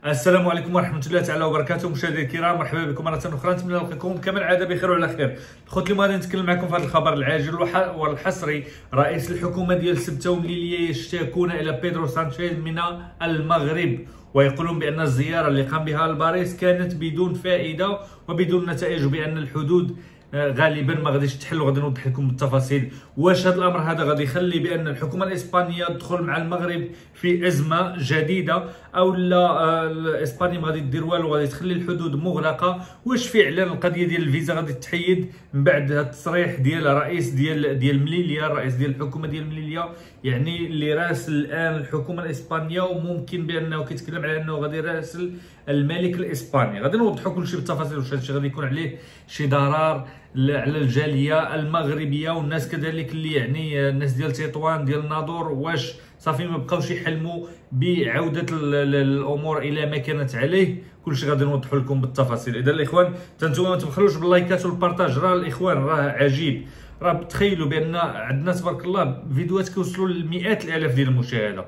السلام عليكم ورحمة الله تعالى وبركاته. مشاهدينا الكرام، مرحبا بكم مرة أخرى. نتمنى نلقاكم كما العادة بخير وعلى خير. الخوت اليوم غادي نتكلم معكم في هذا الخبر العاجل والحصري. رئيس الحكومة ديال سبتة ومليلية يشتكون إلى بيدرو سانشيز من المغرب، ويقولون بأن الزيارة اللي قام بها لباريس كانت بدون فائدة وبدون نتائج، وبأن الحدود غالبا ما غاديش تحل، وغادي نوضح لكم بالتفاصيل واش هذا الامر هذا غادي يخلي بان الحكومه الاسبانيه تدخل مع المغرب في ازمه جديده، او لا اسبانيا ما غادي دير والو، غادي تخلي الحدود مغلقه. واش فعلا القضيه ديال الفيزا غادي تحيد من بعد هذا التصريح ديال الرئيس ديال مليليا، الرئيس ديال الحكومه ديال مليليا، يعني اللي راسل الان الحكومه الاسبانيه، وممكن بانه كيتكلم على انه غادي يراسل الملك الاسباني. غادي نوضحوا كل شيء بالتفاصيل، واش هادشي غادي يكون عليه شي ضرر على الجاليه المغربيه والناس كذلك اللي يعني الناس ديال تطوان ديال الناظور، واش صافي ما بقاوش يحلموا بعوده الامور الى ما كانت عليه. كلشي غادي نوضحوا لكم بالتفاصيل. اذا الاخوان نتوما ما تبخلوش باللايكات والبارطاج، راه الاخوان راه عجيب، راه تخيلوا بان عندنا تبارك الله فيديوهات كيوصلوا لمئات الالاف ديال المشاهده.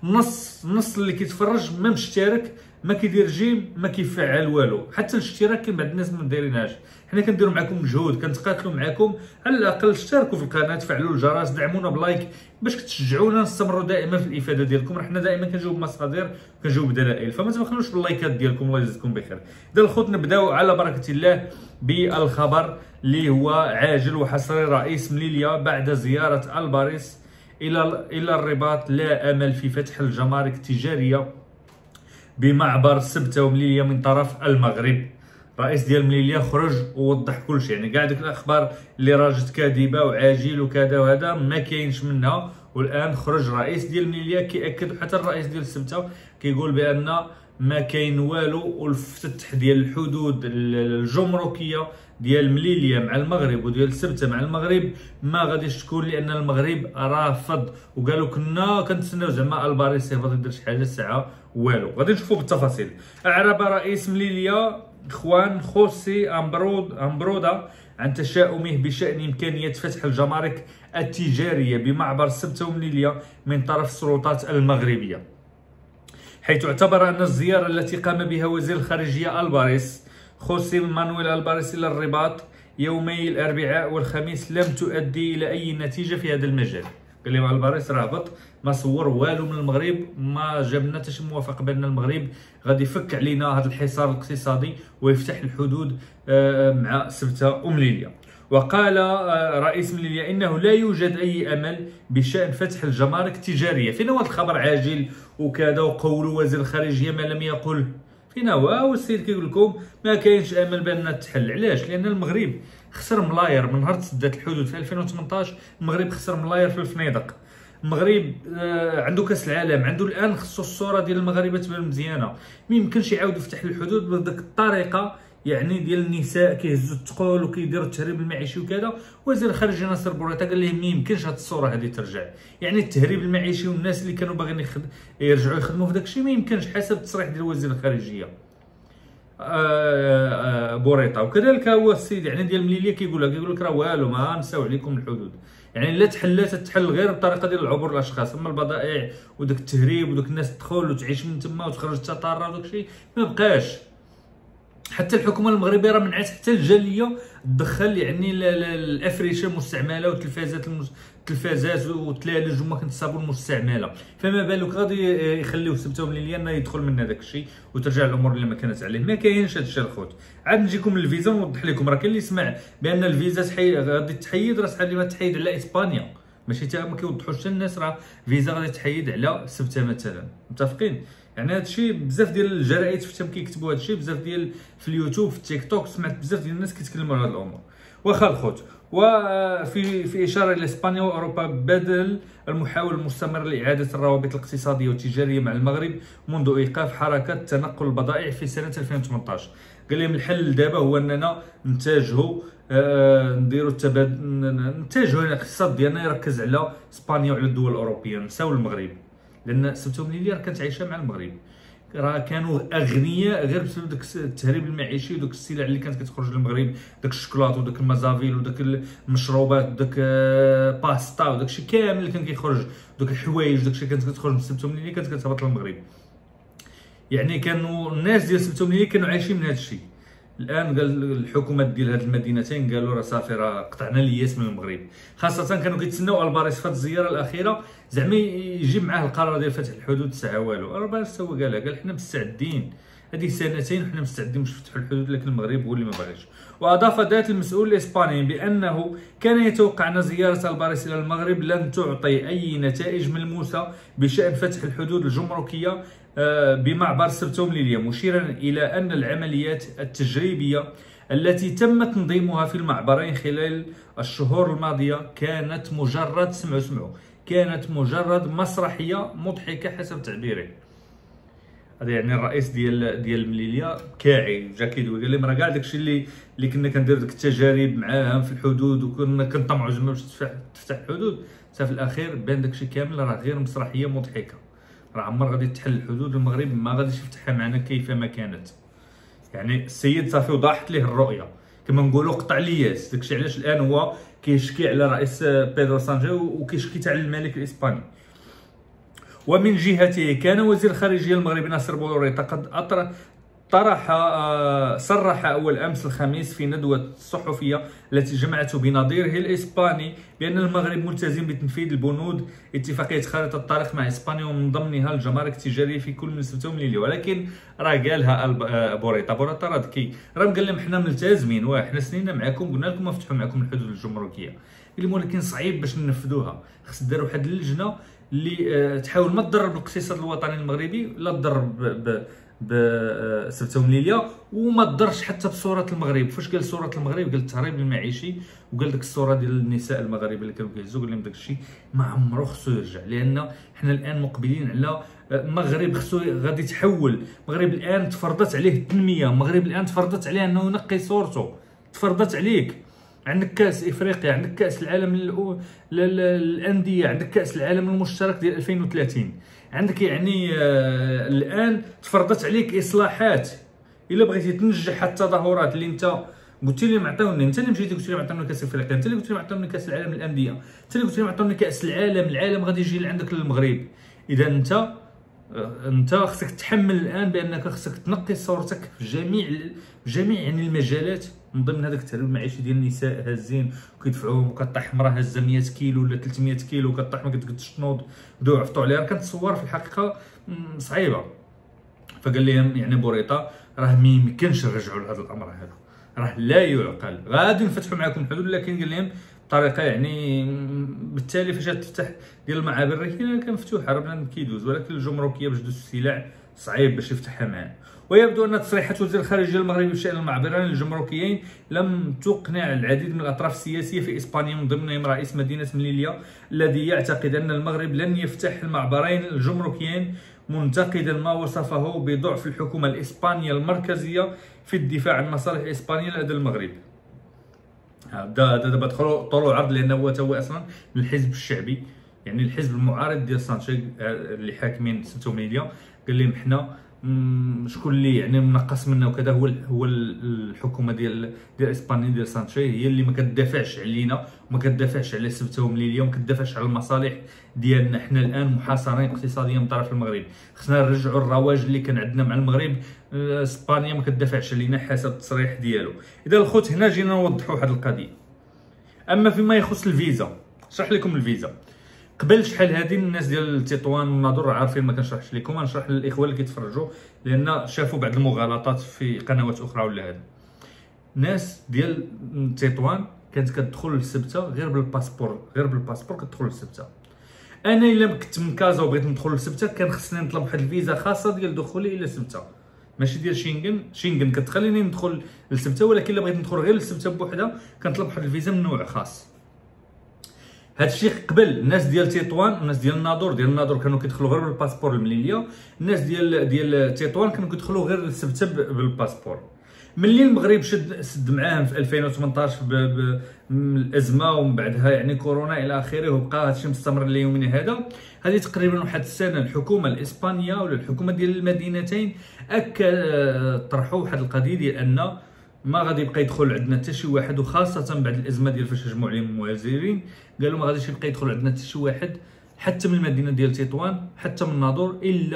النص اللي كيتفرج ما مشترك، ما كيدير جيم، ما كيفعل والو. حتى الاشتراك كاين بعض الناس ما دايرينهاش. حنا كنديروا معكم مجهود، كنتقاتلوا معكم، على الاقل اشتركوا في القناه، فعلوا الجرس، دعمونا بلايك باش كتشجعونا نستمروا دائما في الافاده ديالكم. حنا دائما كنجيو بمصادر، كنجيو بدلائل، فما تبخلوش باللايكات ديالكم. الله يجزيكم بخير. اذا الخوت نبداو على بركه الله بالخبر اللي هو عاجل وحصري. رئيس مليليا بعد زياره الباريس الى الرباط لا امل في فتح الجمارك التجاريه بمعبر سبته ومليليا من طرف المغرب. رئيس ديال مليليا خرج ووضح كل شيء، يعني كاع ديك الاخبار اللي راجت كاذبه وعاجل وكذا وهذا ما كاينش منها. والان خرج رئيس ديال مليليا كيأكد، حتى الرئيس ديال سبته كيقول بان ما كاين والو، والفتح ديال الحدود الجمركيه ديال مليليا مع المغرب وديال سبته مع المغرب ما غاديش تكون، لان المغرب رافض. وقالوا كنا كنتسناو زعما الباريس يهبط يدير شي حاجه، الساعه والو. غادي نشوفوا بالتفاصيل. اعرب رئيس مليليا خوان خوسي امبرودا عن تشاؤمه بشان امكانيه فتح الجمارك التجاريه بمعبر سبته ومليليا من طرف السلطات المغربيه، حيث اعتبر ان الزياره التي قام بها وزير الخارجيه الباريس خوسي مانويل الباريس الى الرباط يومي الاربعاء والخميس لم تؤدي الى اي نتيجه في هذا المجال. قال لهم الباريس راه هبط، ما صور والو من المغرب، ما جاب لنا حتى شي موافقه بان المغرب غادي يفك علينا هذا الحصار الاقتصادي ويفتح الحدود مع سبته ومليليا. وقال رئيس مليليا انه لا يوجد اي امل بشان فتح الجمارك التجاريه. فين هو الخبر عاجل وكذا، وقول وزير الخارجيه ما لم يقل؟ فين هو السيد كيقول لكم ما كاينش امل بانها تحل؟ علاش؟ لان المغرب خسر ملاير من نهار تسدات الحدود في 2018. المغرب خسر ملاير في الفنيدق. المغرب عنده كاس العالم، عنده الان خصو الصوره ديال المغاربه تبان مزيانه. ما يمكنش يعاود يفتح الحدود بهذيك الطريقه، يعني ديال النساء كيهزوا الثقول وكيديروا التهريب المعيشي وكذا. وزير الخارجيه ناصر بوريطه قال لهم ما يمكنش هذه الصوره هذه ترجع، يعني التهريب المعيشي والناس اللي كانوا باغيين يرجعوا يخدموا في داك الشيء ما يمكنش حسب التصريح ديال وزير الخارجيه بوريطه. وكذلك هو السيد يعني ديال مليليا كيقول لك راه والو، ما نساو عليكم الحدود، يعني لا تحلات تحل غير بطريقه ديال العبور الاشخاص. اما البضائع وداك التهريب وداك الناس تدخل وتعيش من تما وتخرج التطار وداك الشيء ما بقاش. حتى الحكومه المغربيه راه منعت حتى الجاليه تدخل يعني الافرشه المستعمله والتلفازات والتلالج وما كنتصابوا المستعمله، فما بالك غادي يخليو سبته ومليليا انه يدخل من داك الشيء وترجع الامور اللي ما كانت عليه. ما كاينش هذا الشيء الخوت. عاد نجيكم للفيزا ونوضح لكم. راه كاين اللي سمع بان الفيزا غادي تحيد، راه شحال ما تحيد على اسبانيا، ماشي حتى ما كيوضحوش حتى الناس. راه فيزا غادي تحيد على سبته مثلا، متفقين؟ يعني هذا الشيء بزاف ديال الجرائد فتهم كيكتبوا هذا الشيء، بزاف ديال في اليوتيوب في التيك توك سمعت بزاف ديال الناس كيتكلموا على هذه الامور. واخا الخوت. وفي اشاره الى اسبانيا واوروبا بدل المحاوله المستمره لاعاده الروابط الاقتصاديه والتجاريه مع المغرب منذ ايقاف حركه تنقل البضائع في سنه 2018. قال لهم الحل دابا هو اننا نتجهوا نديروا نتجهوا الاقتصاد ديالنا يركز على اسبانيا وعلى الدول الاوروبيه، نساو المغرب، لان سبته ومليليا كانت عايشه مع المغرب، راه كانوا اغنياء غير بسبب داك التهريب المعيشي وداك السلع اللي كانت كتخرج للمغرب، داك الشوكولاط وداك المزافيل وداك المشروبات وداك باستا وداك الشيء كامل اللي كان كيخرج، دوك الحوايج داك الشيء كانت كتخرج من سبته ومليليا كانت كتهبط للمغرب. يعني كانوا الناس ديال سبته ومليليه كانوا عايشين من هذا الشيء. الان قال الحكومات ديال هاد المدينتين قالوا راه صافي راه قطعنا الياس من المغرب، خاصه كانوا كيتسناو الباريس في هاد الزياره الاخيره زعما يجيب معاه القرار ديال فتح الحدود ساعه والو. الباريس هو قال حنا مستعدين، هذه سنتين وحنا مستعدين باش نفتحوا الحدود، لكن المغرب هو اللي ما باغيش. واضاف ذات المسؤول الاسباني بانه كان يتوقع ان زياره الباريس الى المغرب لن تعطي اي نتائج ملموسه بشان فتح الحدود الجمركيه بمعبر سبته ومليليه، مشيرا الى ان العمليات التجريبيه التي تم تنظيمها في المعبرين خلال الشهور الماضيه كانت مجرد كانت مجرد مسرحيه مضحكه حسب تعبيره. هذا يعني الرئيس ديال المليليه كاعي جا كيدوي قال لهم راه كاع داكشي اللي كنا كندير ديك التجارب معاهم في الحدود وكنا كنطمعوا زعما باش تفتح الحدود، حتى في الاخير بان داكشي كامل راه غير مسرحيه مضحكه، راه عمر غادي تحل الحدود، المغرب ما غاديش يفتحها معنا كيفما كانت. يعني السيد صافي وضاحت ليه الرؤيه كما نقولوا قطع الياس. داكشي علاش الان هو كيشكي على رئيس بيدرو سانشيز وكيشكي تاع الملك الاسباني. ومن جهته كان وزير الخارجيه المغربي ناصر بوريطه قد صرح أول أمس الخميس في ندوة صحفية التي جمعته بنظيره الإسباني بأن المغرب ملتزم بتنفيذ البنود اتفاقية خارطة الطريق مع إسبانيا ومن ضمنها الجمارك التجارية في كل من سبته ومليليه. ولكن راه قالها بوريطة راه ذكي، راه قال لهم حنا ملتزمين حنا سنينا معكم قلنا لكم نفتحوا معكم الحدود الجمركية، قال لهم ولكن صعيب باش ننفذوها، خص داروا واحد اللجنة اللي تحاول ما تضر بالاقتصاد الوطني المغربي لا تضر بسبته ومليليه وما تضرش حتى بصوره المغرب. فاش قال صوره المغرب قال التهريب المعيشي وقال ديك الصوره ديال النساء المغاربه اللي كانوا كيهزوا، قال لهم داك الشيء ما عمرو خصو يرجع، لان حنا الان مقبلين على المغرب خصو غادي يتحول. المغرب الان تفرضت عليه التنميه، المغرب الان تفرضت عليه انه ينقي صورته، تفرضت عليك. عندك كاس افريقيا، عندك كاس العالم الانديه، عندك كاس العالم المشترك ديال 2030، عندك يعني الان تفرضت عليك اصلاحات الا بغيتي تنجح التظاهرات اللي انت قلت لي معطيوني، انت اللي مشيتي قلت لي معطيوني كاس افريقيا، انت اللي قلت لي معطيوني كاس العالم الانديه، انت اللي قلت لي معطيوني كاس العالم غادي يجي لعندك للمغرب. اذا انت خصك تحمل الان بانك خصك تنقي صورتك في جميع يعني المجالات، من ضمن هذاك التهريب المعيشي ديال النساء هازين وكيدفعوهم وكطيح حمراء هازه 100 كيلو ولا 300 كيلو وكطيح ما كتقدش تنوض بداو عفطوا عليها، راه كتصور في الحقيقه صعيبه. فقال لهم يعني بوريطه راه ما يمكنش نرجعوا لهذا الامر هذا، راه لا يعقل، غادي نفتحوا معكم الحدود، لكن قال لهم بطريقه يعني بالتالي فاش تفتح ديال المعابر الركينه كان مفتوحه راه بنادم كيدوز، ولكن الجمركيه باش دوز السلع صعيب باش يفتحها معاه. ويبدو ان تصريحات وزير الخارجيه المغربي بشان المعبرين الجمركيين لم تقنع العديد من الاطراف السياسيه في اسبانيا، من ضمنهم رئيس مدينه مليليه الذي يعتقد ان المغرب لن يفتح المعبرين الجمركيين، منتقدا ما وصفه بضعف الحكومه الاسبانيه المركزيه في الدفاع عن مصالح اسبانيا لدى المغرب. دابا دخلوا طلعوا عرض لانه هو اصلا من الحزب الشعبي، يعني الحزب المعارض ديال سانشيز اللي حاكمين سبته ومليليه، قال لهم حنا شكون اللي يعني منقص منا وكذا هو الحكومه ديال اسبانيا ديال سانشيز هي اللي ما كتدافعش علينا وما كتدافعش على سبته ومليليه وما كتدافعش على المصالح ديالنا. حنا الان محاصرين اقتصاديا من طرف المغرب، خصنا نرجعوا الرواج اللي كان عندنا مع المغرب. اسبانيا ما كتدافعش علينا حسب التصريح ديالو. اذا الخوت هنا جينا نوضحوا هذه القضيه. اما فيما يخص الفيزا، شرح لكم الفيزا قبل شحال هذه الناس ديال تطوان والناظور عارفين ما كنشرحش لكم، غنشرح للاخوان اللي كيتفرجوا لان شافوا بعض المغالطات في قنوات اخرى ولا هذا. ناس ديال تطوان كانت كتدخل للسبته غير بالباسبور كتدخل للسبته. انا الا كنت من كازا وبغيت ندخل للسبته كان خصني نطلب واحد الفيزا خاصه ديال دخولي الى سبته، ماشي ديال شينغن كتخليني ندخل للسبته، ولكن الا بغيت ندخل غير للسبته بوحدها كنطلب واحد الفيزا من نوع خاص. هذا الشيء قبل الناس ديال تطوان والناس ديال الناظور كانوا كيدخلوا غير بالباسبور المليليه، الناس ديال تطوان كانوا كيدخلوا غير للسبته بالباسبور. ملي المغرب سد معاهم في 2018 بالازمه ومن بعدها يعني كورونا الى اخره وبقى هادشي مستمر ليومنا هذا، هذه تقريبا واحد السنه الحكومه الاسبانيه ولا الحكومه ديال المدينتين طرحوا واحد القضيه ديال ان ما غادي يبقى يدخل عندنا حتى شي واحد، وخاصه بعد الازمه ديال فاش هجموا عليهم المهاجرين قالوا ما غاديش يبقى يدخل عندنا حتى شي واحد حتى من المدينه ديال تطوان حتى من الناظور الا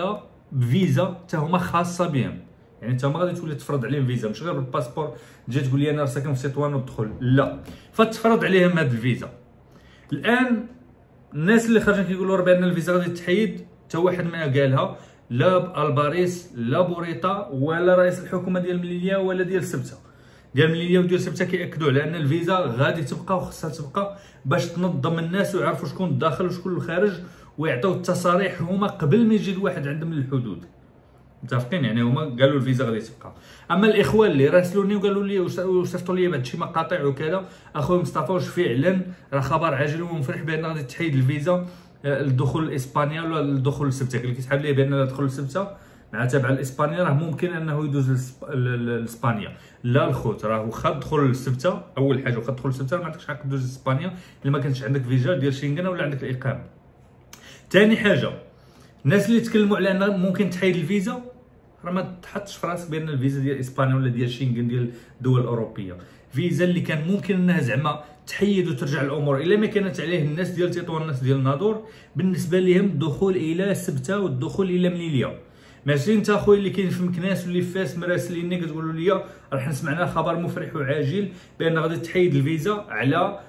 بفيزا حتى هما خاصه بهم. يعني انت ما غادي تولي تفرض عليهم فيزا، مش غير بالباسبور تجي تقول لي انا ساكن في تطوان ودخل، لا، فتفرض عليهم هاد الفيزا. الان الناس اللي خارجين كيقولوا بان الفيزا غادي تحيد، حتى واحد ما قالها، لا الباريس لا بوريطه ولا رئيس الحكومه ديال مليليا ولا ديال سبته. ديال مليليا وديال سبته كيأكدوا على ان الفيزا غادي تبقى وخصها تبقى باش تنظم الناس ويعرفوا شكون الداخل وشكون الخارج، ويعطيو التصاريح هما قبل ما يجي الواحد عندهم للحدود. متفقين؟ يعني هما قالوا الفيزا غادي تبقى. اما الاخوان اللي راسلوني وقالوا لي وصيفطوا لي بعض شي مقاطع وكذا، اخويا مصطفى واش فعلا راه خبر عاجل ومفرح بان غادي تحيد الفيزا الدخول لاسبانيا ولا الدخول لسبته. اللي كيتحاب ليه بان الدخول لسبته مع تبع لاسبانيا راه ممكن انه يدوز لاسبانيا. لا الخوت، راه واخا تدخل لسبته اول حاجه، واخا تدخل لسبته ما عندكش حق تدوز لاسبانيا الا ما كانش عندك فيزا ديال شنغن ولا عندك الاقامه. ثاني حاجه، الناس اللي تكلموا على ان ممكن تحيد الفيزا، راه ما تحطش في راسك بان الفيزا ديال اسبانيا ولا ديال شنغن ديال الدول الاوروبيه، فيزا اللي كان ممكن انها زعما تحيد وترجع الامور الا ما كانت عليه الناس ديال تطوان الناس ديال الناظور، بالنسبه لهم الدخول الى سبته والدخول الى مليليا. ماشي انت اخويا اللي كاين في مكناس واللي في فاس مراسليني كتقولوا لي راح سمعنا خبر مفرح وعاجل بان غادي تحيد الفيزا على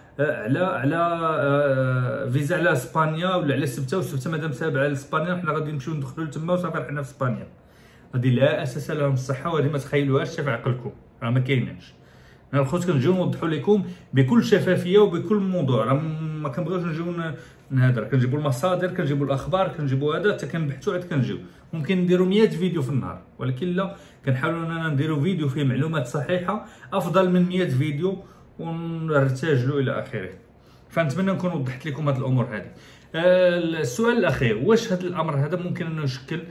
فيزا على اسبانيا ولا على سبته، وسبته مادام تابعه لاسبانيا حنا غادي نمشيو ندخلوا تما وصافي حنا في اسبانيا. هذه لا اساس لهم الصحه، وهذه ما تخيلوهاش في عقلكم، راه ما كايناش. انا الخوت كنجيو نوضحوا لكم بكل شفافيه وبكل موضوع، راه ما كنبغيوش نجيو نهضر، كنجيبوا المصادر، كنجيبوا الاخبار، كنجيبوا هذا حتى كنبحثوا عاد كنجيو. ممكن نديروا 100 فيديو في النهار، ولكن لا، كنحاولوا اننا نديروا فيديو فيه معلومات صحيحه افضل من 100 فيديو ونرتجلوا الى اخره. فنتمنى نكون وضحت لكم هذه الامور هذه. السؤال الاخير، واش هذا الامر هذا ممكن انه يشكل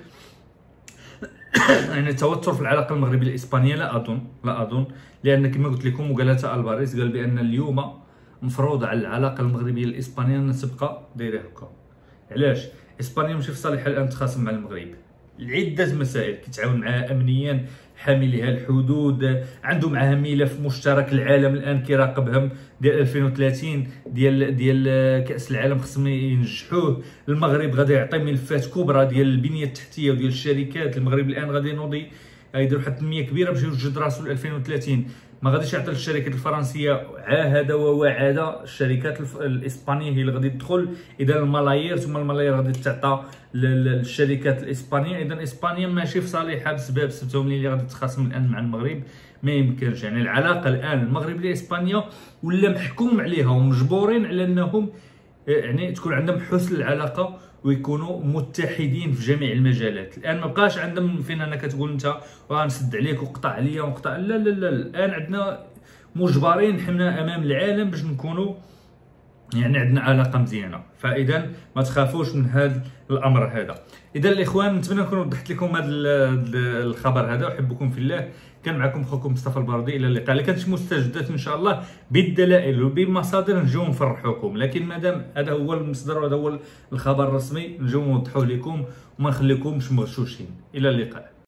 يعني توتر في العلاقه المغربيه الاسبانيه؟ لا اظن، لان كما قلت لكم وقالتها الباريس، قال بان اليوم مفروض على العلاقه المغربيه الاسبانيه ان تبقى دايره هكا. علاش؟ اسبانيا ماشي في صالحها الان تخاصم مع المغرب لعده مسائل، كيتعاون معها امنيا، حامي لها الحدود، عنده معها ملف مشترك، العالم الان كيراقبهم ديال 2030 ديال كاس العالم خصهم ينجحوه. المغرب غادي يعطي ملفات كبرى ديال البنيه التحتيه وديال الشركات. المغرب الان غادي ينوضي يدير واحد التنميه كبيره باش يوجد راسو ل 2030. ما غاديش يعطي للشركات الفرنسيه، عاهد ووعد الشركات الاسبانيه هي اللي غادي تدخل، اذا الملايير ثم الملايير غادي تعطى للشركات الاسبانيه. اذا اسبانيا ماشي في صالحها بسبب سبته اللي غادي تخاصم الان مع المغرب، ما يمكنش. يعني العلاقه الان المغرب لاسبانيا ولا محكوم عليها ومجبورين على انهم يعني تكون عندهم حسن العلاقه ويكونوا متحدين في جميع المجالات. الان ما بقاش عندهم فين انك تقول انت غنسد عليك وقطع عليا وقطع، لا لا لا، الان عندنا مجبرين حنا امام العالم باش نكونوا يعني عندنا علاقه مزيانه. فاذا ما تخافوش من هذا الامر هذا. اذا الاخوان نتمنى نكون وضحت لكم هذا الخبر هذا، احبكم في الله. كان معكم خوكم مصطفى الباردي، الى اللقاء. اللي كانت مستجدات ان شاء الله بالدلائل وبمصادر نجيو نفرحوكم، لكن مادام هذا هو المصدر وهذا هو الخبر الرسمي نجيو نوضحوه لكم وما نخليكمش مغشوشين. الى اللقاء.